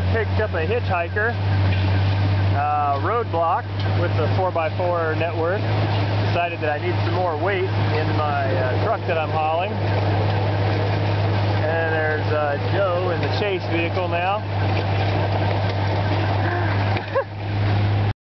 have picked up a hitchhiker, RoadBlock with the 4x4 network. Decided that I need some more weight in my truck that I'm hauling. And there's Joe in the chase vehicle now.